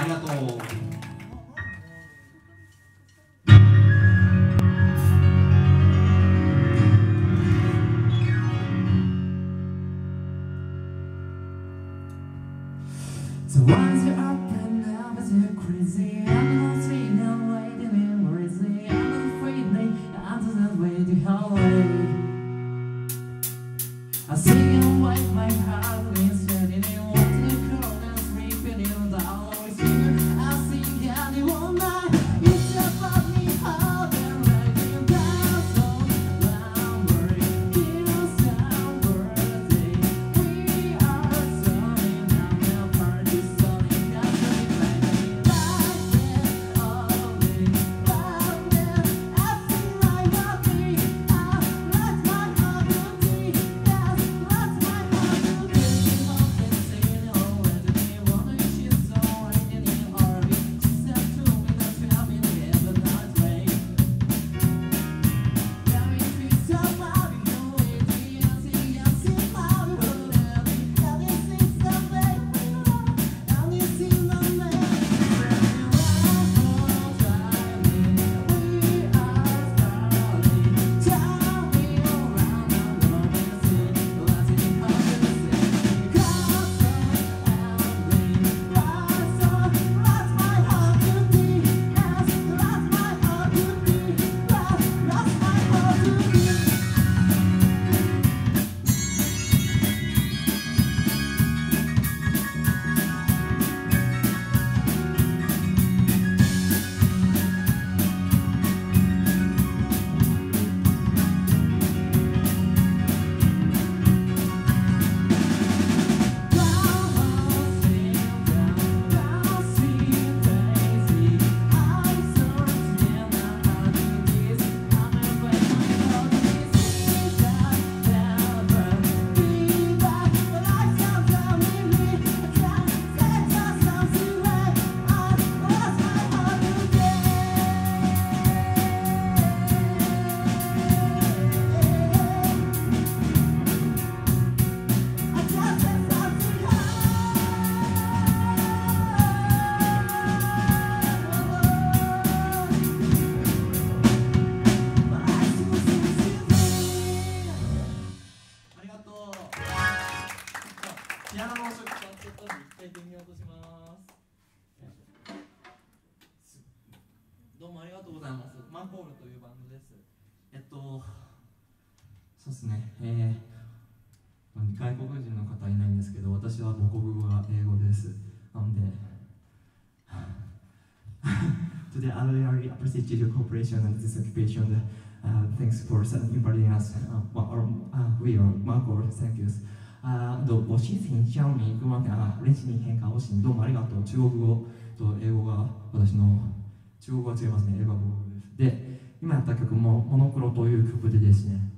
りがとう。 So once you're up and now it's crazy, I'm not seeing no way to be crazy. I'm not afraid they answer that way to hallway. I sing and wipe my heart instead and you want to call and sleeping in the always here. I sing and you all night. It's about me how they're writing down song. I'm worried, feels down birthday. We are starting now, now party starting. That's what it's like me. Like that, all day. Love that, acting like me. I let my heart do deep. Yes, let my heart do deep. Love and singing already. Wonder if she's so right in the RV. She said to me that you have been here the night way. There is peace of love, you know it. Yes, yes, in love, you will let me. And this is the way we love. And this is the way we love.ピアノの音色ちょっと一回で見ようとします。どうもありがとうございます。マンホールというバンドです。そうですね、外国人の方いないんですけど、私は母国語が英語です。なのでToday I really appreciate your cooperation and this occupation. Thanks for inviting us. We are Marco. Thank you. 我是新疆民族は練習に変化をし、どうもありがとう。中国語と英語が私の中国語は違いますね。英語は母国語です。で、今やった曲もモノクロという曲でですね、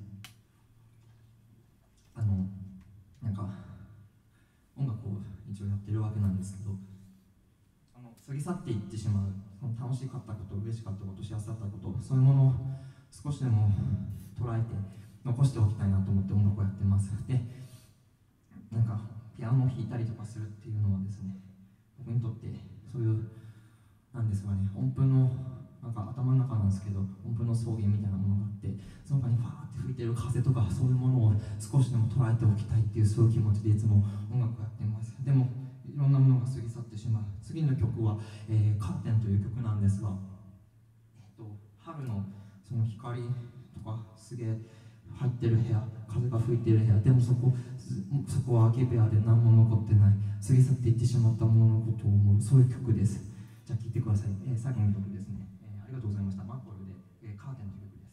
なんか音楽を一応やってるわけなんですけど、過ぎ去っていってしまう、その楽しかったこと、嬉しかったこと、幸せだったこと、そういうものを少しでも捉えて残しておきたいなと思って音楽をやってます。で、なんかピアノを弾いたりとかするっていうのはですね、僕にとってそういうなんですかね、音符のなんか頭の中なんですけど、音符の草原みたいなものがあって、その中にファーって吹いてる風とかそういうものを少しでも捉えておきたいっていうそういう気持ちでいつも音楽をやっています。でもいろんなものが過ぎ去ってしまう。次の曲は、カーテンという曲なんですが、春のその光とかすげえ入ってる部屋、風が吹いてる部屋、でもそこは空き部屋で何も残ってない、過ぎ去っていってしまったもののことを思う、そういう曲です。じゃあ聴いてください。最後の曲ですね。ありがとうございました。マンホールで、カーテンという曲です。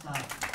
した。